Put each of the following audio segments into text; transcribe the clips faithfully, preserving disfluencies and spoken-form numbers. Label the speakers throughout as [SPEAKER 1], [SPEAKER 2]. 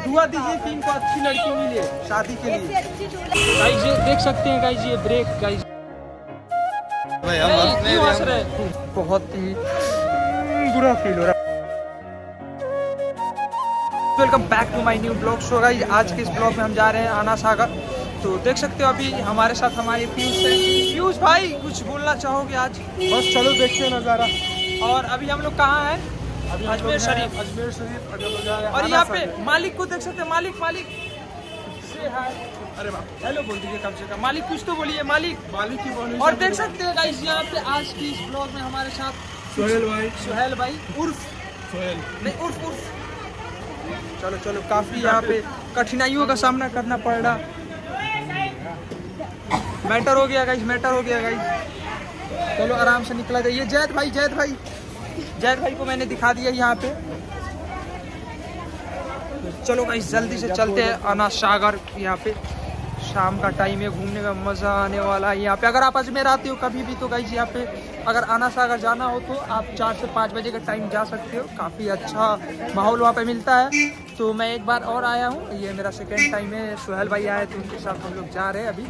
[SPEAKER 1] दुआ दीजिए कि इनको अच्छी लड़की मिले शादी के लिए। गाइस ये देख सकते हैं गाइस, ये ब्रेक गाइस
[SPEAKER 2] भाई हम हंसने
[SPEAKER 1] हंस रहे, बहुत ही बुरा फील हो रहा है। Welcome back to my new blog. So guys आज के इस ब्लॉग में हम जा रहे हैं आना सागर। तो देख सकते हो अभी हमारे साथ हमारे पीयूष है। पीयूष भाई कुछ बोलना चाहोगे आज?
[SPEAKER 3] बस चलो देखते हैं नज़ारा।
[SPEAKER 1] और अभी हम लोग कहाँ हैं? अजमेर शरीफ।
[SPEAKER 3] अजमेर शरीफ अगर लोग जा रहे हैं
[SPEAKER 1] और
[SPEAKER 3] आना
[SPEAKER 1] यहाँ पे
[SPEAKER 3] सागर।
[SPEAKER 1] मालिक को देख सकते हैं। मालिक मालिक से हाय। अरे वाह, हेलो बोल दीजिए कम से कम। मालिक कुछ तो बोलिए मालिक।
[SPEAKER 3] मालिक की बोली।
[SPEAKER 1] और देख सकते हैं गाइस यहाँ पे आज की इस ब्लॉग में हमारे साथ
[SPEAKER 3] सोहेल भाई।
[SPEAKER 1] सोहेल भाई उर्फ
[SPEAKER 3] सोहेल
[SPEAKER 1] नहीं उर्फ उर्फ चलो चलो काफी यहाँ पे कठिनाइयों का सामना करना पड़ रहा। मैटर हो गया गाइस, मैटर हो गया गाइस। चलो आराम से निकला जाइए। जैद भाई जैद भाई जैद भाई को मैंने दिखा दिया यहाँ पे। चलो गाइस जल्दी से चलते हैं आना सागर। यहाँ पे शाम का टाइम है, घूमने का मजा आने वाला है यहाँ पे। अगर आप अजमेर आते हो कभी भी तो गाइस यहाँ पे अगर आना सागर जाना हो तो आप चार से पाँच बजे का टाइम जा सकते हो। काफ़ी अच्छा माहौल वहाँ पे मिलता है। तो मैं एक बार और आया हूँ, ये मेरा सेकेंड टाइम है। सोहेल भाई आए तो उनके साथ हम लोग जा रहे हैं। अभी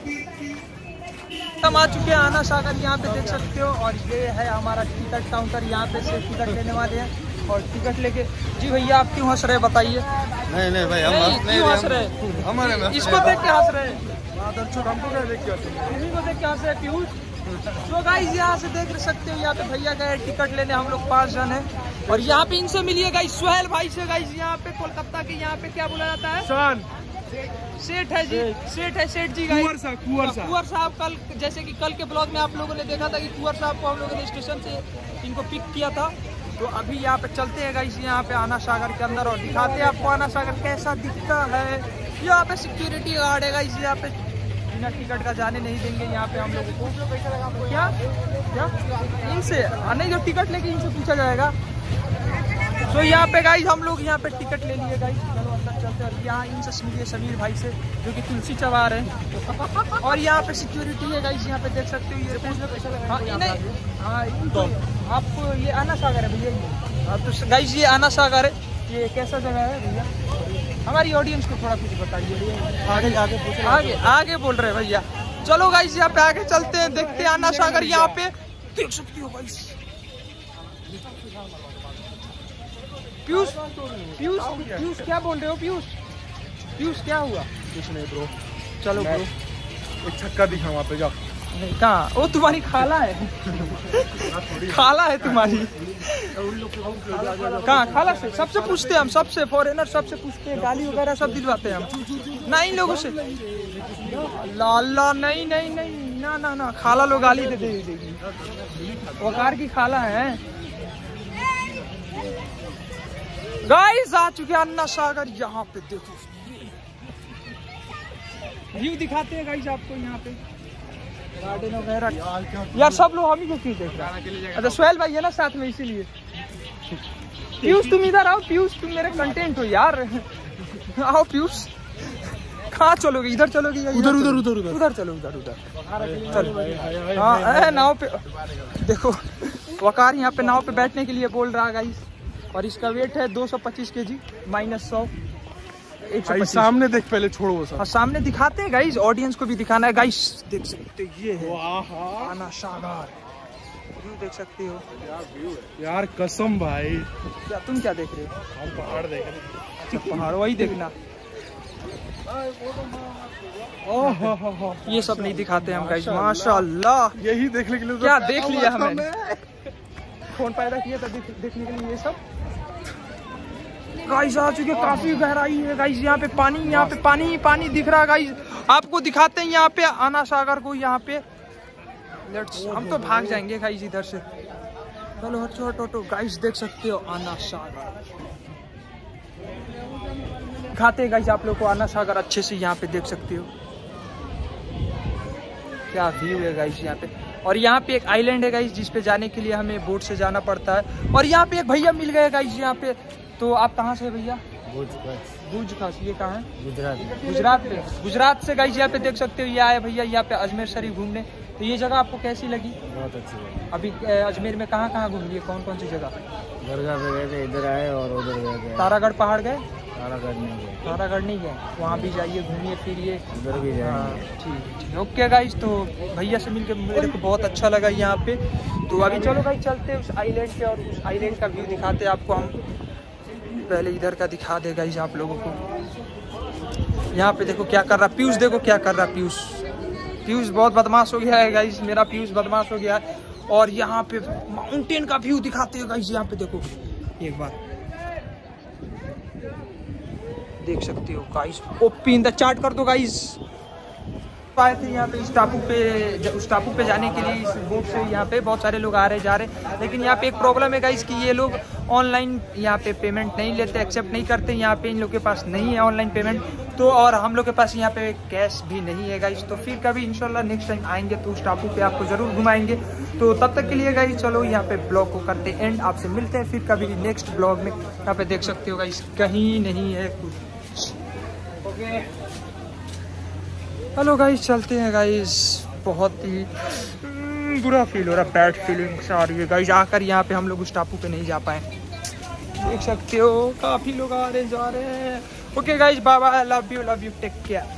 [SPEAKER 1] हम आ चुके हैं आना सागर, यहाँ पे देख सकते हो। और ये है हमारा टिकट काउंटर, यहाँ पे से टिकट लेने वाले हैं। और टिकट लेके जी भैया आप क्यों हंस रहे बताइए?
[SPEAKER 2] नहीं नहीं भाई हम हंसने
[SPEAKER 1] क्यों हंस रहे?
[SPEAKER 2] हमारे में
[SPEAKER 1] इसको देख के हंस रहे?
[SPEAKER 3] हमको क्या देख के आते हैं?
[SPEAKER 1] किसी को देख के हंस रहे पीयूष? तो गाइस यहाँ से देख सकते हो, यहाँ पे भैया गए टिकट लेने। हम लोग पाँच जन हैं और यहाँ पे इनसे मिलिए गाइस, सोहेल भाई से। गाइस यहाँ पे कोलकाता के यहाँ पे क्या बोला जाता है?
[SPEAKER 3] शान
[SPEAKER 1] सेठ है जी, सेठ है सेठ जी। गाइस
[SPEAKER 3] कुंवर साहब कुंवर साहब
[SPEAKER 1] कुंवर साहब कल जैसे कि कल के ब्लॉग में आप लोगों ने देखा था कि कुंवर साहब को हम लोगों ने स्टेशन से इनको पिक किया था। तो अभी यहाँ पे चलते हैं गाइस यहाँ पे आना सागर के अंदर और दिखाते हैं आपको आना सागर कैसा दिखता है। यहाँ पे सिक्योरिटी गार्ड है गाइस, यहाँ पे बिना टिकट का जाने नहीं देंगे यहाँ पे हम लोगों को। क्या क्या इनसे नहीं, जो टिकट लेके इनसे पूछा जाएगा। तो यहाँ पे गाइस हम लोग यहाँ पे टिकट ले लिए गाइस। चलो अंदर चलते हैं। यहाँ इनसे मिलिए समीर भाई से जो कि तुलसी चबा रहे हैं। और यहाँ पे सिक्योरिटी है गाइस, यहाँ पे देख सकते हो। ये हाँ नहीं हाँ इनको आपको ये आना सागर है भैया। ये हाँ तो गाइस ये आना सागर है। ये कैसा जगह है भैया? हमारी ऑडियंस को थोड़ा कुछ बताइए।
[SPEAKER 3] आगे आगे पूछ
[SPEAKER 1] आगे आगे बोल रहे हैं भैया। चलो गाइस यहाँ पे आगे चलते हैं, देखते हैं आना सागर। यहाँ पे देख सकते हो गाइस। पीयूष पीयूष पीयूष क्या बोल रहे हो पीयूष? पीयूष क्या हुआ?
[SPEAKER 3] कुछ नहीं ब्रो।
[SPEAKER 1] चलो ब्रो
[SPEAKER 3] एक छक्का दिखा वहाँ पे जाओ।
[SPEAKER 1] नहीं कहाँ? वो तुम्हारी खाला है। खाला है तुम्हारी। कहाँ खाला से? सबसे पूछते हैं हम, सबसे फॉरेनर सबसे पूछते हैं, गाली वगैरह सब दिलवाते हैं हम ना इन लोगों से। लाला नहीं नहीं नहीं ना ना ना, खाला लोग गाली दे देगी। वकार की खाला है। गाइस आ चुके अन्ना सागर। यहाँ पे देखो व्यू दिखाते हैं गाइस आपको। यहाँ पे गार्डन वगैरह। यार सब लोग हम ही को क्यों देख रहे हैं? अच्छा सोहेल भाई है ना साथ में, इसीलिए। पीयूष तुम इधर आओ। पीयूष तुम मेरे कंटेंट हो यार। आओ पीयूष। कहाँ चलोगे? इधर चलोगे?
[SPEAKER 3] उधर उधर उधर उधर
[SPEAKER 1] उधर चलो, उधर उधर चलो। हाँ नाव पे देखो, वकार यहाँ पे नाव पे बैठने के लिए बोल रहा गाइस। और इसका वेट है दो सौ पच्चीस के जी माइनस सौ
[SPEAKER 3] भाई सामने देख, पहले छोड़ो वो सब।
[SPEAKER 1] हाँ सामने दिखाते हैं गाइस, ऑडियंस को भी दिखाना है गाइस। देख सकते हो ये है आना सागर। व्यू देख सकते हो
[SPEAKER 3] यार कसम भाई।
[SPEAKER 1] क्या तुम क्या देख रहे हो?
[SPEAKER 3] हम पहाड़ देख रहे हैं।
[SPEAKER 1] अच्छा पहाड़, वही देखना। ओह ये सब नहीं दिखाते हम गाइस। माशाल्लाह
[SPEAKER 3] यही देखने के लिए
[SPEAKER 1] क्या देख लिया हमने। फोन पैदा किया था देखने के लिए ये सब। गाइस आ चुके, काफी गहराई है गाइस। यहाँ पे पानी, यहाँ पे पानी ही पानी दिख रहा है गाइस। आपको दिखाते हैं यहाँ पे आना सागर को। यहाँ पे लेट्स, हम तो भाग जाएंगे गाइस इधर से। चलो हटो हटो हटो गाइस। देख सकते हो आना सागर। दिखाते हैं गाइस आप लोग को आना सागर अच्छे से। यहाँ पे देख सकते हो क्या व्यू है गाइस यहाँ पे। और यहाँ पे एक आइलैंड है गाइस जिस पे जाने के लिए हमें बोट से जाना पड़ता है। और यहाँ पे एक भैया मिल गए गाइस यहाँ पे। तो आप कहाँ से भैया? भुज खास। ये कहाँ है? गुजरात। गुजरात पे गुजरात से गाइस यहाँ पे देख सकते हो। ये आए भैया यहाँ पे अजमेर शरीफ घूमने। तो ये जगह आपको कैसी लगी?
[SPEAKER 2] बहुत अच्छी है।
[SPEAKER 1] अभी अजमेर में कहाँ कहाँ घूम लिए? कौन कौन सी जगह?
[SPEAKER 2] दरगाह पे गए थे, इधर आए और उधर गए थे।
[SPEAKER 1] तारागढ़ पहाड़ गए?
[SPEAKER 2] तारागढ़ नहीं गए,
[SPEAKER 1] तारागढ़ नहीं गए, वहाँ भी जाइए, घूमिए फिरिए।
[SPEAKER 2] उधर भी
[SPEAKER 1] हाँ
[SPEAKER 2] जाएंगे।
[SPEAKER 1] ठीक है ठीक है, ओके गाइस। तो भैया से मिलकर मेरे को बहुत अच्छा लगा यहाँ पे। तो अभी चलो भाई चलते हैं उस आइलैंड पे और उस आइलैंड का व्यू दिखाते हैं आपको हम। पहले इधर का दिखा दे गाइस आप लोगों को। यहाँ पे देखो क्या कर रहा पीयूष, देखो क्या कर रहा पीयूष। पीयूष बहुत बदमाश हो गया है गाइस, मेरा पीयूष बदमाश हो गया है। और यहाँ पे माउंटेन का व्यू दिखाते हैं गाइस, यहाँ पे देखो एक बार देख सकते हो guys. OP in the chat कर दो गाइस। आए थे यहाँ पे इस टापू पे, उस टापू पे जाने के लिए इस बोट से यहाँ पे बहुत सारे लोग आ रहे जा रहे। लेकिन यहाँ पे एक प्रॉब्लम है गाइस कि ये लोग ऑनलाइन यहाँ पे पेमेंट नहीं लेते, एक्सेप्ट नहीं करते। यहाँ पे इन लोग के पास नहीं है ऑनलाइन पेमेंट, तो और हम लोग के पास यहाँ पे कैश भी नहीं है गाइस। तो फिर कभी इंशाल्लाह नेक्स्ट टाइम आएंगे तो उस टापू पे आपको जरूर घुमाएंगे। तो तब तक के लिए गाइस चलो यहाँ पे ब्लॉग को करते एंड, आपसे मिलते हैं फिर कभी नेक्स्ट ब्लॉग में। यहाँ पे देख सकते हो गाइस कहीं नहीं है कुछ। ओके हेलो गाइस, चलते हैं गाइस। बहुत ही बुरा फील हो रहा है, बैड फीलिंग्स आ रही है गाइस। आकर यहाँ पे हम लोग उस टापू पे नहीं जा पाए, देख सकते हो काफी लोग आ रहे जा रहे हैं। Okay guys, bye bye, love you love you, take care.